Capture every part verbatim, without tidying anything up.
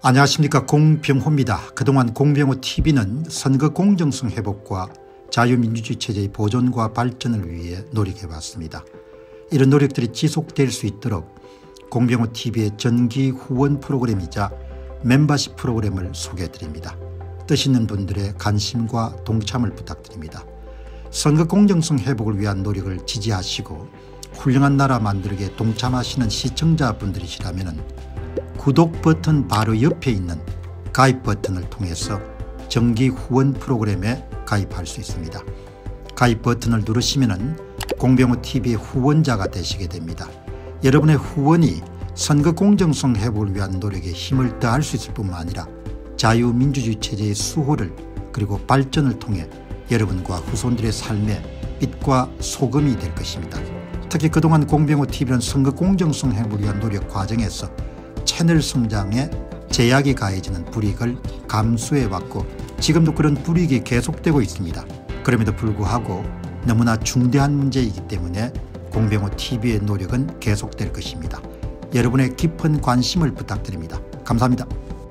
안녕하십니까, 공병호입니다. 그동안 공병호티비는 선거 공정성 회복과 자유민주주의 체제의 보존과 발전을 위해 노력해왔습니다. 이런 노력들이 지속될 수 있도록 공병호티비의 정기 후원 프로그램이자 멤버십 프로그램을 소개해드립니다. 뜻 있는 분들의 관심과 동참을 부탁드립니다. 선거 공정성 회복을 위한 노력을 지지하시고 훌륭한 나라 만들기에 동참하시는 시청자분들이시라면 구독 버튼 바로 옆에 있는 가입 버튼을 통해서 정기 후원 프로그램에 가입할 수 있습니다. 가입 버튼을 누르시면 공병호티비의 후원자가 되시게 됩니다. 여러분의 후원이 선거 공정성 회복을 위한 노력에 힘을 더할 수 있을 뿐만 아니라 자유민주주의 체제의 수호를 그리고 발전을 통해 여러분과 후손들의 삶에 빛과 소금이 될 것입니다. 특히 그동안 공병호티비는 선거 공정성 회복을 위한 노력 과정에서 채널 성장에 제약이 가해지는 불이익을 감수해왔고 지금도 그런 불이익이 계속되고 있습니다. 그럼에도 불구하고 너무나 중대한 문제이기 때문에 공병호티비의 노력은 계속될 것입니다. 여러분의 깊은 관심을 부탁드립니다. 감사합니다.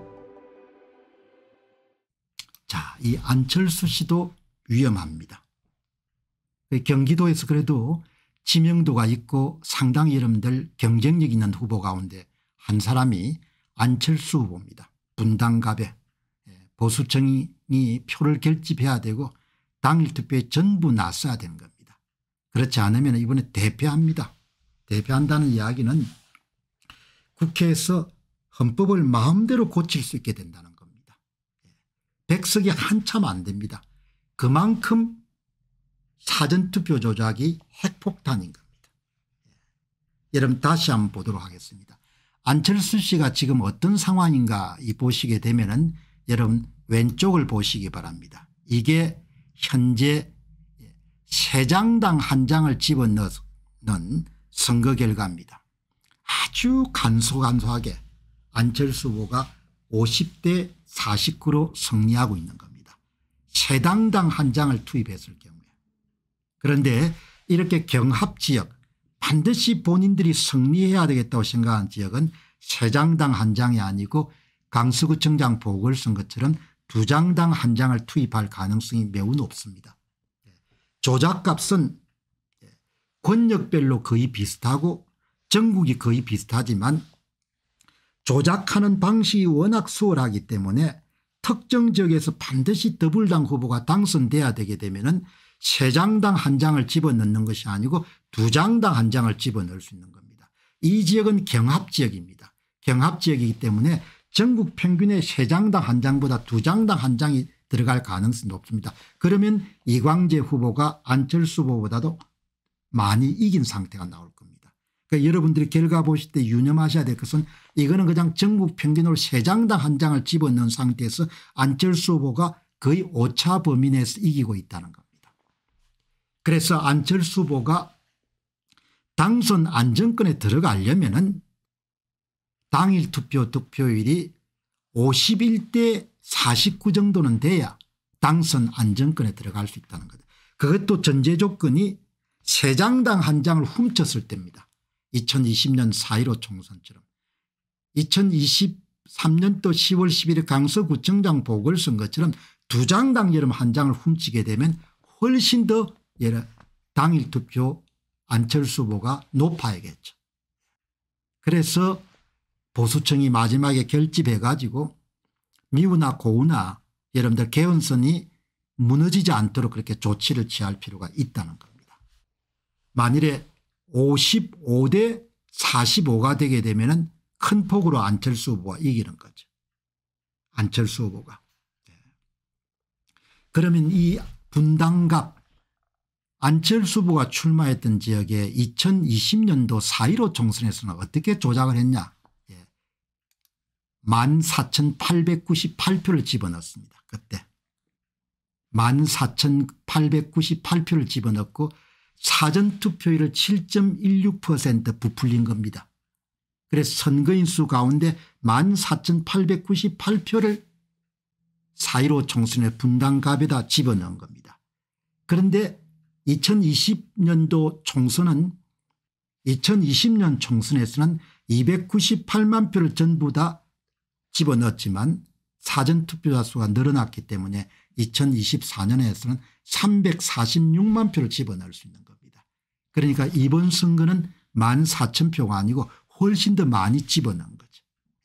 자, 이 안철수 씨도 위험합니다. 경기도에서 그래도 지명도가 있고 상당히 여러분들 경쟁력 있는 후보 가운데 한 사람이 안철수 후보입니다. 분당갑에 보수층이 표를 결집해야 되고 당일 투표에 전부 나서야 되는 겁니다. 그렇지 않으면 이번에 대패합니다. 대패한다는 이야기는 국회에서 헌법을 마음대로 고칠 수 있게 된다는 겁니다. 백석이 한참 안 됩니다. 그만큼 사전투표 조작이 핵폭탄인 겁니다. 여러분 다시 한번 보도록 하겠습니다. 안철수 씨가 지금 어떤 상황인가 이 보시게 되면은 여러분 왼쪽을 보시기 바랍니다. 이게 현재 세 장당 한 장을 집어넣는 선거 결과입니다. 아주 간소간소하게 안철수 후보가 오십 대 사십구로 승리하고 있는 겁니다. 세 당당 한 장을 투입했을 경우에. 그런데 이렇게 경합지역 반드시 본인들이 승리해야 되겠다고 생각하는 지역은 세 장당 한 장이 아니고 강서구청장 보궐선거처럼 두 장당 한 장을 투입할 가능성이 매우 높습니다. 조작값은 권역별로 거의 비슷하고 전국이 거의 비슷하지만 조작하는 방식이 워낙 수월하기 때문에 특정 지역에서 반드시 더불당 후보가 당선돼야 되게 되면은 세 장당 한 장을 집어넣는 것이 아니고 두 장당 한 장을 집어넣을 수 있는 겁니다. 이 지역은 경합지역입니다. 경합지역이기 때문에 전국 평균의 세 장당 한 장보다 두 장당 한 장이 들어갈 가능성이 높습니다. 그러면 이광재 후보가 안철수 후보보다도 많이 이긴 상태가 나올 겁니다. 그러니까 여러분들이 결과 보실 때 유념하셔야 될 것은 이거는 그냥 전국 평균으로 세 장당 한 장을 집어넣은 상태에서 안철수 후보가 거의 오차 범위 내에서 이기고 있다는 겁니다. 그래서 안철수 후보가 당선 안정권에 들어가려면은 당일 투표 득표율이 오십일 대 사십구 정도는 돼야 당선 안정권에 들어갈 수 있다는 거죠. 그것도 전제 조건이 세 장당 한 장을 훔쳤을 때입니다. 이천이십 년 사 일오 총선처럼. 이천이십삼 년도 시월 십일일 강서구청장 보궐선거처럼 두 장당 여름 한 장을 훔치게 되면 훨씬 더 당일 투표 안철수 후보가 높아야겠죠. 그래서 보수층이 마지막에 결집해 가지고 미우나 고우나 여러분들 개헌선이 무너지지 않도록 그렇게 조치를 취할 필요가 있다는 겁니다. 만일에 오십오 대 사십오가 되게 되면 큰 폭으로 안철수 후보가 이기는 거죠. 안철수 후보가. 그러면 이 분당갑 안철수 후보가 출마했던 지역에 이천이십 년도 사 일오 총선에서는 어떻게 조작을 했냐. 예. 만 사천팔백구십팔 표를 집어넣습니다. 그때. 만 사천팔백구십팔 표를 집어넣고 사전투표율을 칠 점 일육 퍼센트 부풀린 겁니다. 그래서 선거인 수 가운데 만 사천팔백구십팔 표를 사 일오 총선의 분당갑에다 집어넣은 겁니다. 그런데 이천이십 년도 총선은 이천이십 년 총선에서는 이백구십팔만 표를 전부 다 집어넣었지만 사전투표자 수가 늘어났기 때문에 이천이십사 년에서는 삼백사십육만 표를 집어넣을 수 있는 겁니다. 그러니까 이번 선거는 만 사천 표가 아니고 훨씬 더 많이 집어넣은 거죠.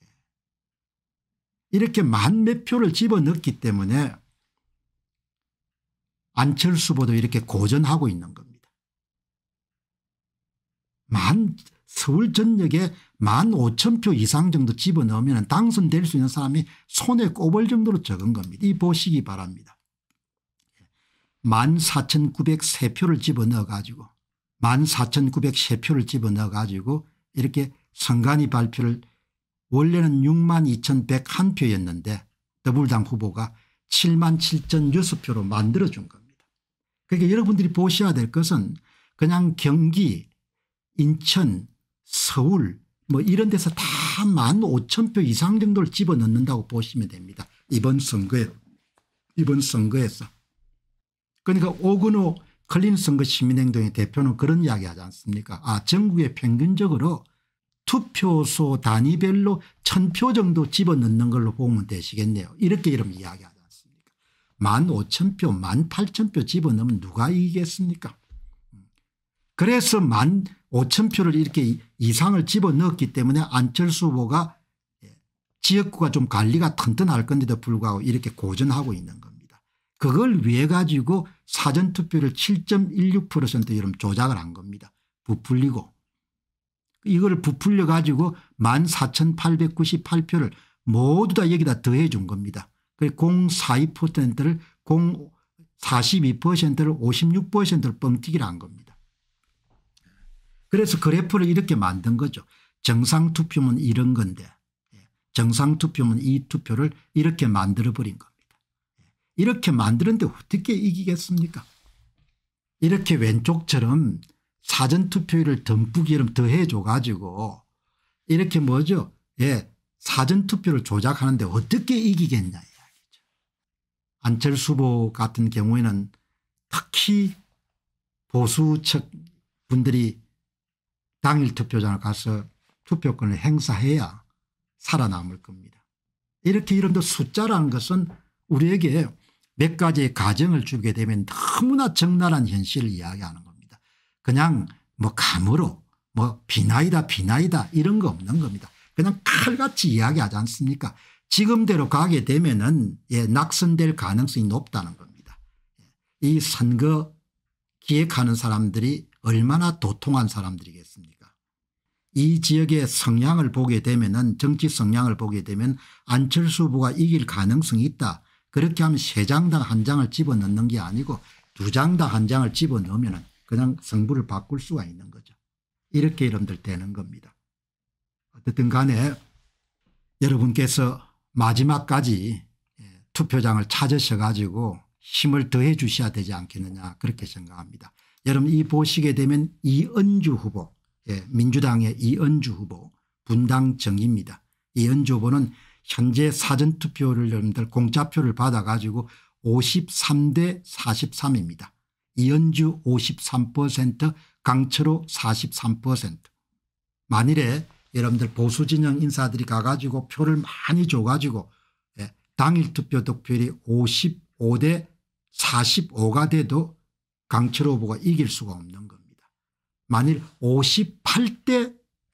이렇게 만 몇 표를 집어넣기 때문에 안철수 후보도 이렇게 고전하고 있는 겁니다. 만 서울 전역에 만 오천 표 이상 정도 집어넣으면 당선될 수 있는 사람이 손에 꼽을 정도로 적은 겁니다. 이 보시기 바랍니다. 만 사천구백삼 표를 집어넣어 가지고 만 사천구백삼 표를 집어넣어 가지고 이렇게 선관위 발표를 원래는 육만 이천백일 표였는데 더불어당 후보가 칠만 칠천육 표로 만들어준 겁니다. 그러니까 여러분들이 보셔야 될 것은 그냥 경기, 인천, 서울 뭐 이런 데서 다 만 오천 표 이상 정도를 집어넣는다고 보시면 됩니다. 이번 선거에 이번 선거에서. 그러니까 오근호 클린선거 시민행동의 대표는 그런 이야기하지 않습니까? 아, 전국에 평균적으로 투표소 단위별로 천 표 정도 집어넣는 걸로 보면 되시겠네요. 이렇게 이러면 이야기하지 않습니까? 만 오천 표, 만 팔천 표 집어넣으면 누가 이기겠습니까? 그래서 만 오천 표를 이렇게 이상을 집어넣었기 때문에 안철수 후보가 지역구가 좀 관리가 튼튼할 건데도 불구하고 이렇게 고전하고 있는 겁니다. 그걸 위해 가지고 사전투표를 칠 점 일육 퍼센트 이런 조작을 한 겁니다. 부풀리고. 이걸 부풀려 가지고 만 사천팔백구십팔 표를 모두 다 여기다 더해 준 겁니다. 공 점 사이 퍼센트를 공 사십이 퍼센트를 오십육 퍼센트를 뻥튀기를 한 겁니다. 그래서 그래프를 이렇게 만든 거죠. 정상투표면 이런 건데 정상투표면 이 투표를 이렇게 만들어버린 겁니다. 이렇게 만드는데 어떻게 이기겠습니까? 이렇게 왼쪽처럼 사전투표율을 듬뿍 이름 더해 줘 가지고 이렇게 뭐죠? 예, 사전투표를 조작하는데 어떻게 이기겠냐 이야기죠. 안철수 후보 같은 경우에는 특히 보수측 분들이 당일 투표장을 가서 투표권을 행사해야 살아남을 겁니다. 이렇게 이름도 숫자라는 것은 우리에게 몇 가지의 가정을 주게 되면 너무나 적나라한 현실을 이야기하는 겁니다. 그냥 뭐 감으로 뭐 비나이다 비나이다 이런 거 없는 겁니다. 그냥 칼같이 이야기하지 않습니까? 지금대로 가게 되면은 예, 낙선될 가능성이 높다는 겁니다. 이 선거 기획하는 사람들이 얼마나 도통한 사람들이겠습니까? 이 지역의 성향을 보게 되면은 정치 성향을 보게 되면 안철수 후보가 이길 가능성이 있다. 그렇게 하면 세 장당 한 장을 집어넣는 게 아니고 두 장당 한 장을 집어넣으면 그냥 성부를 바꿀 수가 있는 거죠. 이렇게 여러분들 되는 겁니다. 어쨌든 간에 여러분께서 마지막까지 투표장을 찾으셔 가지고 힘을 더해 주셔야 되지 않겠느냐 그렇게 생각합니다. 여러분 이 보시게 되면 이은주 후보 예, 민주당의 이은주 후보 분당 정입니다. 이은주 후보는 현재 사전투표를 여러분들 공짜표를 받아 가지고 오십삼 대 사십삼입니다. 이은주 오십삼 퍼센트 강철호 사십삼 퍼센트. 만일에 여러분들 보수진영 인사들이 가가지고 표를 많이 줘가지고 예, 당일 투표 득표율이 오십오 대 사십오가 돼도 강철호 후보가 이길 수가 없는 겁니다. 만일 오십팔 대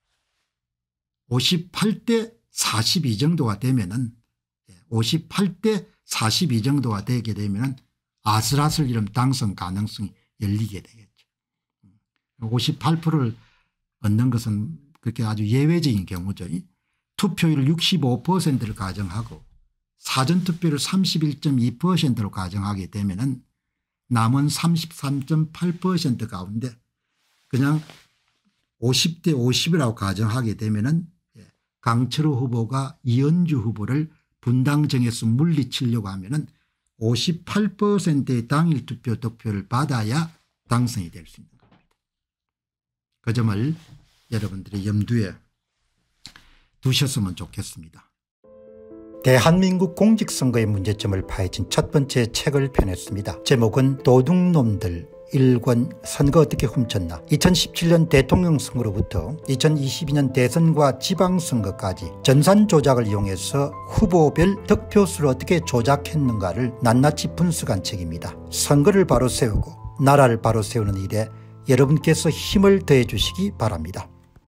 오십팔 대 사십이 정도가 되면은 오십팔 대 사십이 정도가 되게 되면은 아슬아슬 이런 당선 가능성이 열리게 되겠죠. 오십팔 퍼센트를 얻는 것은 그렇게 아주 예외적인 경우죠. 투표율 육십오 퍼센트를 가정하고 사전투표를 삼십일 점 이 퍼센트로 가정하게 되면은 남은 삼십삼 점 팔 퍼센트 가운데 그냥 오십 대 오십이라고 가정하게 되면은 강철호 후보가 이은주 후보를 분당정에서 물리치려고 하면은 오십팔 퍼센트의 당일 투표 득표를 받아야 당선이 될 수 있는 겁니다. 그 점을 여러분들이 염두에 두셨으면 좋겠습니다. 대한민국 공직선거의 문제점을 파헤친 첫 번째 책을 펴냈습니다. 제목은 도둑놈들 일 권 선거 어떻게 훔쳤나, 이천십칠 년 대통령 선거로부터 이천이십이 년 대선과 지방선거까지 전산 조작을 이용해서 후보별 득표수를 어떻게 조작했는가를 낱낱이 분석한 책입니다. 선거를 바로 세우고 나라를 바로 세우는 일에 여러분께서 힘을 더해 주시기 바랍니다.